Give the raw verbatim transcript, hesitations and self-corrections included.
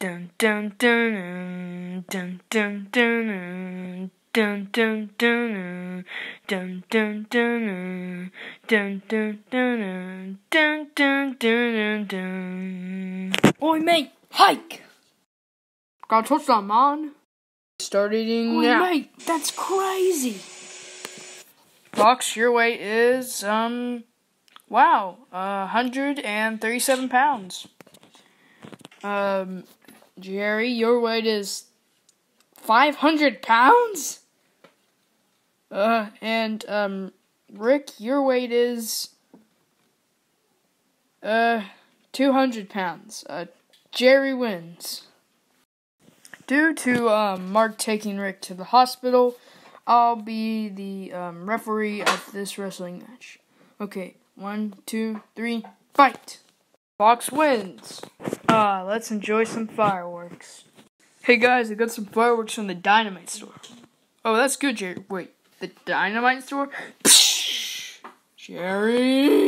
dun dun dun dun dun dun dun dun dun dun dun dun dun dun dun dun dun dun dun. Oi mate, hike! Got a touchdown, man. Start eating Oi now. mate, that's crazy. Fox, your weight is um wow, uh, one hundred thirty-seven pounds. Um, Jerry, your weight is five hundred pounds? Uh, and, um, Rick, your weight is, uh, two hundred pounds. Uh, Jerry wins. Due to, um, Mark taking Rick to the hospital, I'll be the, um, referee of this wrestling match. Okay, one, two, three, fight! Fox wins. Uh, let's enjoy some fireworks. Hey guys, I got some fireworks from the Dynamite store. Oh, that's good, Jerry. Wait, the Dynamite store? Psh, Jerry!